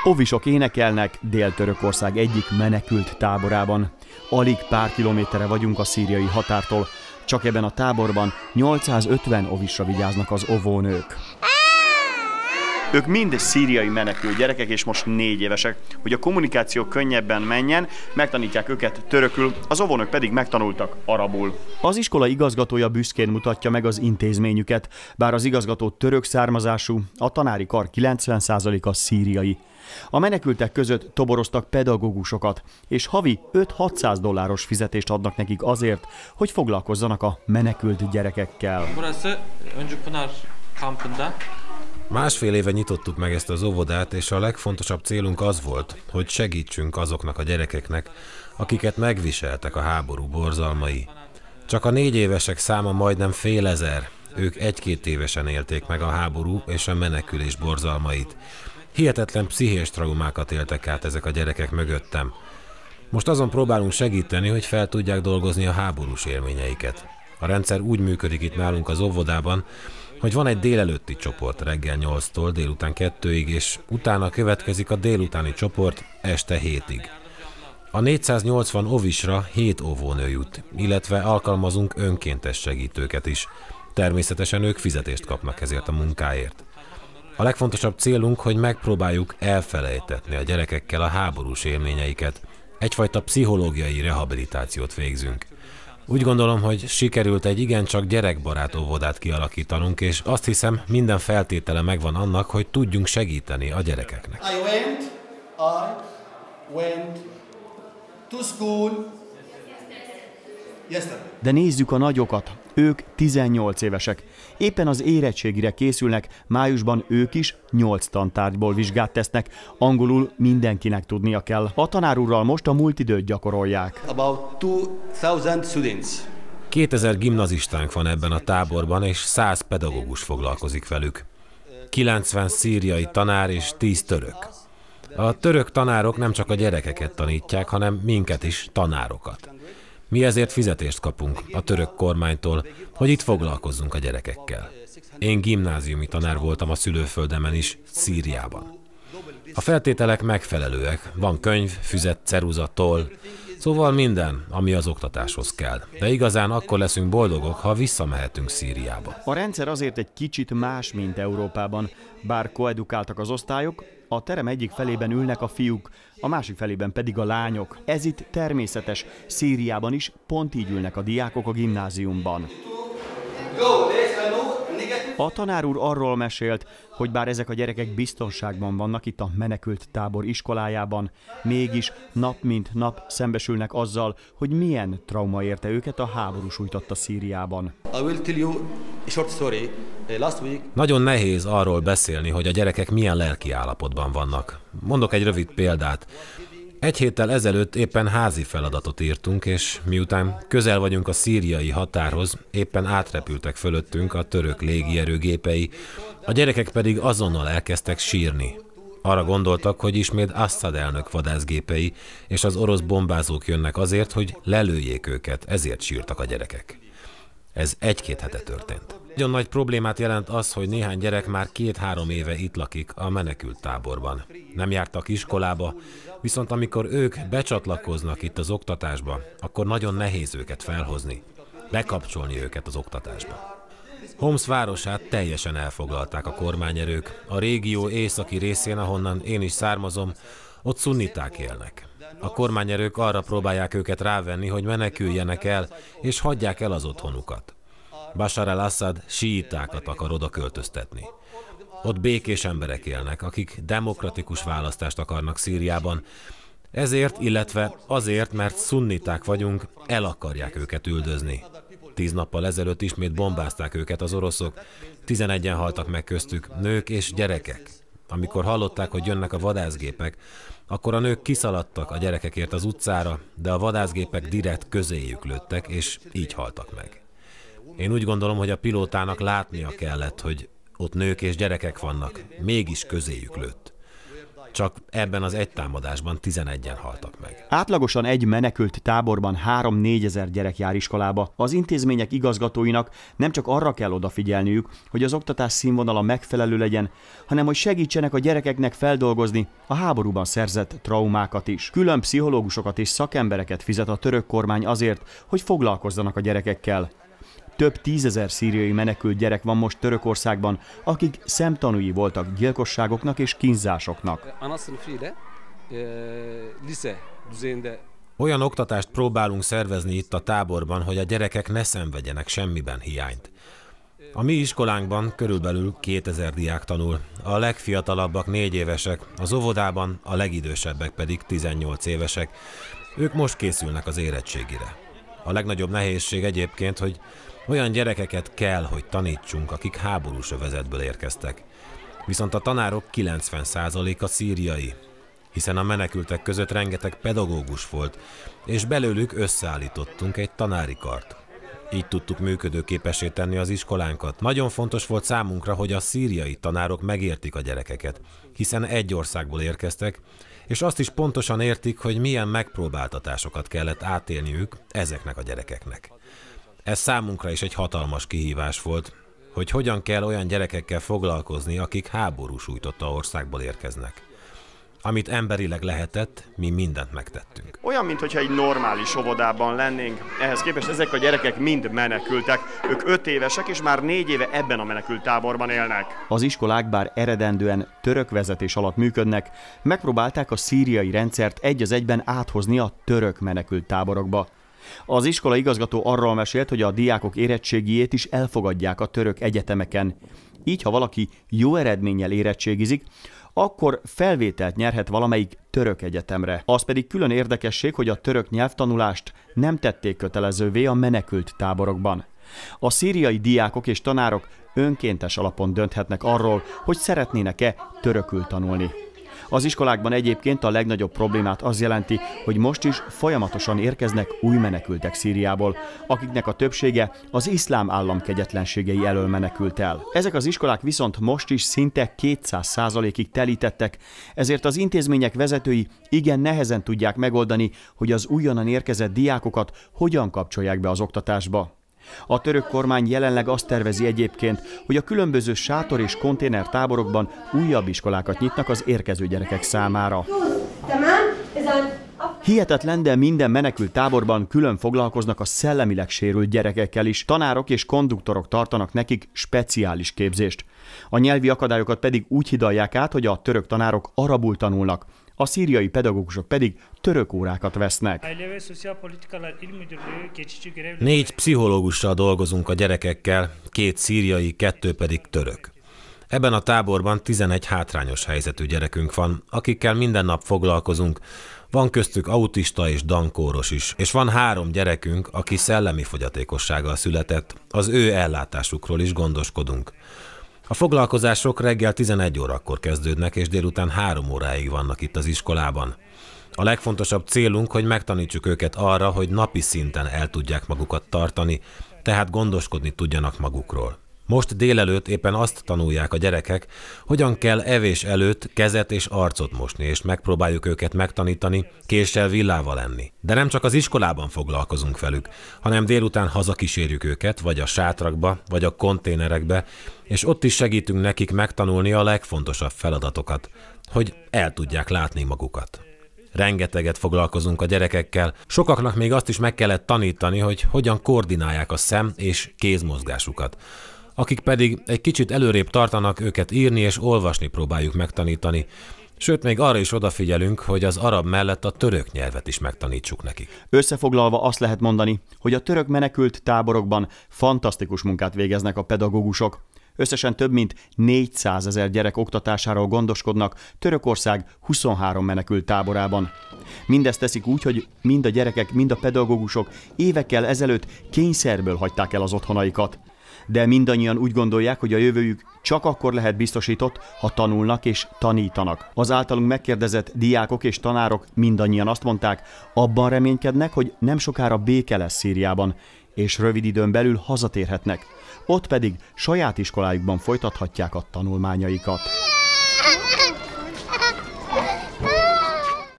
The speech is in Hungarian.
Ovisok énekelnek Dél-Törökország egyik menekült táborában. Alig pár kilométerre vagyunk a szíriai határtól, csak ebben a táborban 850 ovisra vigyáznak az óvónők. Ők mind szíriai menekült gyerekek, és most 4 évesek. Hogy a kommunikáció könnyebben menjen, megtanítják őket törökül, az óvónők pedig megtanultak arabul. Az iskola igazgatója büszkén mutatja meg az intézményüket, bár az igazgató török származású, a tanári kar 90%-a szíriai. A menekültek között toboroztak pedagógusokat, és havi $500-600 fizetést adnak nekik azért, hogy foglalkozzanak a menekült gyerekekkel. Másfél éve nyitottuk meg ezt az óvodát, és a legfontosabb célunk az volt, hogy segítsünk azoknak a gyerekeknek, akiket megviseltek a háború borzalmai. Csak a 4 évesek száma majdnem fél ezer, ők 1-2 évesen élték meg a háború és a menekülés borzalmait. Hihetetlen pszichés traumákat éltek át ezek a gyerekek mögöttem. Most azon próbálunk segíteni, hogy fel tudják dolgozni a háborús élményeiket. A rendszer úgy működik itt nálunk az óvodában, hogy van egy délelőtti csoport reggel 8-tól délután 2-ig, és utána következik a délutáni csoport este 7-ig. A 480 ovisra 7 óvónő jut, illetve alkalmazunk önkéntes segítőket is. Természetesen ők fizetést kapnak ezért a munkáért. A legfontosabb célunk, hogy megpróbáljuk elfelejtetni a gyerekekkel a háborús élményeiket. Egyfajta pszichológiai rehabilitációt végzünk. Úgy gondolom, hogy sikerült egy igencsak gyerekbarát óvodát kialakítanunk, és azt hiszem, minden feltétele megvan annak, hogy tudjunk segíteni a gyerekeknek. I went to school yesterday. De nézzük a nagyokat. Ők 18 évesek. Éppen az érettségire készülnek, májusban ők is 8 tantárgyból vizsgát tesznek, angolul mindenkinek tudnia kell. A tanár úrral most a múlt időt gyakorolják. About 2000 students. 2000 gimnazistánk van ebben a táborban, és 100 pedagógus foglalkozik velük. 90 szíriai tanár és 10 török. A török tanárok nem csak a gyerekeket tanítják, hanem minket is, tanárokat. Mi ezért fizetést kapunk a török kormánytól, hogy itt foglalkozzunk a gyerekekkel. Én gimnáziumi tanár voltam a szülőföldemen is, Szíriában. A feltételek megfelelőek, van könyv, füzet, ceruza, toll, szóval minden, ami az oktatáshoz kell. De igazán akkor leszünk boldogok, ha visszamehetünk Szíriába. A rendszer azért egy kicsit más, mint Európában. Bár koedukáltak az osztályok, a terem egyik felében ülnek a fiúk, a másik felében pedig a lányok. Ez itt természetes. Szíriában is pont így ülnek a diákok a gimnáziumban. A tanár úr arról mesélt, hogy bár ezek a gyerekek biztonságban vannak itt a menekült tábor iskolájában, mégis nap mint nap szembesülnek azzal, hogy milyen trauma érte őket a háború sújtotta Szíriában. Nagyon nehéz arról beszélni, hogy a gyerekek milyen lelki állapotban vannak. Mondok egy rövid példát. 1 héttel ezelőtt éppen házi feladatot írtunk, és miután közel vagyunk a szíriai határhoz, éppen átrepültek fölöttünk a török légierőgépei, a gyerekek pedig azonnal elkezdtek sírni. Arra gondoltak, hogy ismét Assad elnök vadászgépei és az orosz bombázók jönnek azért, hogy lelőjék őket, ezért sírtak a gyerekek. Ez 1-2 hete történt. Nagyon nagy problémát jelent az, hogy néhány gyerek már 2-3 éve itt lakik a menekült táborban. Nem jártak iskolába, viszont amikor ők becsatlakoznak itt az oktatásba, akkor nagyon nehéz őket felhozni, bekapcsolni őket az oktatásba. Homs városát teljesen elfoglalták a kormányerők. A régió északi részén, ahonnan én is származom, ott szunniták élnek. A kormányerők arra próbálják őket rávenni, hogy meneküljenek el, és hagyják el az otthonukat. Bashar al-Assad síitákat akar oda költöztetni. Ott békés emberek élnek, akik demokratikus választást akarnak Szíriában. Ezért, illetve azért, mert szunniták vagyunk, el akarják őket üldözni. 10 nappal ezelőtt ismét bombázták őket az oroszok, 11-en haltak meg köztük, nők és gyerekek. Amikor hallották, hogy jönnek a vadászgépek, akkor a nők kiszaladtak a gyerekekért az utcára, de a vadászgépek direkt közéjük lőttek, és így haltak meg. Én úgy gondolom, hogy a pilótának látnia kellett, hogy ott nők és gyerekek vannak, mégis közéjük lőtt. csak ebben az egy támadásban 11-en haltak meg. Átlagosan egy menekült táborban 3-4 ezer gyerek jár iskolába. Az intézmények igazgatóinak nem csak arra kell odafigyelniük, hogy az oktatás színvonala megfelelő legyen, hanem hogy segítsenek a gyerekeknek feldolgozni a háborúban szerzett traumákat is. Külön pszichológusokat és szakembereket fizet a török kormány azért, hogy foglalkozzanak a gyerekekkel. Több 10 000 szíriai menekült gyerek van most Törökországban, akik szemtanúi voltak gyilkosságoknak és kínzásoknak. Olyan oktatást próbálunk szervezni itt a táborban, hogy a gyerekek ne szenvedjenek semmiben hiányt. A mi iskolánkban körülbelül 2000 diák tanul, a legfiatalabbak 4 évesek, az óvodában a legidősebbek pedig 18 évesek. Ők most készülnek az érettségire. A legnagyobb nehézség egyébként, hogy olyan gyerekeket kell, hogy tanítsunk, akik háborús övezetből érkeztek. Viszont a tanárok 90%-a szíriai, hiszen a menekültek között rengeteg pedagógus volt, és belőlük összeállítottunk egy tanári kart. Így tudtuk működőképessé tenni az iskolánkat. Nagyon fontos volt számunkra, hogy a szíriai tanárok megértik a gyerekeket, hiszen egy országból érkeztek, és azt is pontosan értik, hogy milyen megpróbáltatásokat kellett átélniük ezeknek a gyerekeknek. Ez számunkra is egy hatalmas kihívás volt, hogy hogyan kell olyan gyerekekkel foglalkozni, akik háború sújtotta országból érkeznek. Amit emberileg lehetett, mi mindent megtettünk. Olyan, mintha egy normális óvodában lennénk. Ehhez képest ezek a gyerekek mind menekültek. Ők 5 évesek, és már 4 éve ebben a menekült táborban élnek. Az iskolák bár eredendően török vezetés alatt működnek, megpróbálták a szíriai rendszert egy az egyben áthozni a török menekült táborokba. Az iskola igazgató arról mesélt, hogy a diákok érettségijét is elfogadják a török egyetemeken. Így, ha valaki jó eredménnyel érettségizik, akkor felvételt nyerhet valamelyik török egyetemre. Az pedig külön érdekesség, hogy a török nyelvtanulást nem tették kötelezővé a menekült táborokban. A szíriai diákok és tanárok önkéntes alapon dönthetnek arról, hogy szeretnének-e törökül tanulni. Az iskolákban egyébként a legnagyobb problémát az jelenti, hogy most is folyamatosan érkeznek új menekültek Szíriából, akiknek a többsége az iszlám állam kegyetlenségei elől menekült el. Ezek az iskolák viszont most is szinte 200%-ig telítettek, ezért az intézmények vezetői igen nehezen tudják megoldani, hogy az újonnan érkezett diákokat hogyan kapcsolják be az oktatásba. A török kormány jelenleg azt tervezi egyébként, hogy a különböző sátor és konténer táborokban újabb iskolákat nyitnak az érkező gyerekek számára. Hihetetlen, de minden menekült táborban külön foglalkoznak a szellemileg sérült gyerekekkel is. Tanárok és konduktorok tartanak nekik speciális képzést. A nyelvi akadályokat pedig úgy hidalják át, hogy a török tanárok arabul tanulnak, a szíriai pedagógusok pedig török órákat vesznek. 4 pszichológussal dolgozunk a gyerekekkel, 2 szíriai, 2 pedig török. Ebben a táborban 11 hátrányos helyzetű gyerekünk van, akikkel minden nap foglalkozunk. Van köztük autista és Down-kóros is, és van 3 gyerekünk, aki szellemi fogyatékossággal született, az ő ellátásukról is gondoskodunk. A foglalkozások reggel 11 órakor kezdődnek, és délután 3 óráig vannak itt az iskolában. A legfontosabb célunk, hogy megtanítsuk őket arra, hogy napi szinten el tudják magukat tartani, tehát gondoskodni tudjanak magukról. Most délelőtt éppen azt tanulják a gyerekek, hogyan kell evés előtt kezet és arcot mosni, és megpróbáljuk őket megtanítani, késsel villával enni. De nem csak az iskolában foglalkozunk velük, hanem délután hazakísérjük őket, vagy a sátrakba, vagy a konténerekbe, és ott is segítünk nekik megtanulni a legfontosabb feladatokat, hogy el tudják látni magukat. Rengeteget foglalkozunk a gyerekekkel, sokaknak még azt is meg kellett tanítani, hogy hogyan koordinálják a szem- és kézmozgásukat. Akik pedig egy kicsit előrébb tartanak, őket írni és olvasni próbáljuk megtanítani. Sőt, még arra is odafigyelünk, hogy az arab mellett a török nyelvet is megtanítsuk nekik. Összefoglalva azt lehet mondani, hogy a török menekült táborokban fantasztikus munkát végeznek a pedagógusok. Összesen több mint 400 000 gyerek oktatásáról gondoskodnak Törökország 23 menekült táborában. Mindezt teszik úgy, hogy mind a gyerekek, mind a pedagógusok évekkel ezelőtt kényszerből hagyták el az otthonaikat. De mindannyian úgy gondolják, hogy a jövőjük csak akkor lehet biztosított, ha tanulnak és tanítanak. Az általunk megkérdezett diákok és tanárok mindannyian azt mondták, abban reménykednek, hogy nem sokára béke lesz Szíriában, és rövid időn belül hazatérhetnek. Ott pedig saját iskolájukban folytathatják a tanulmányaikat.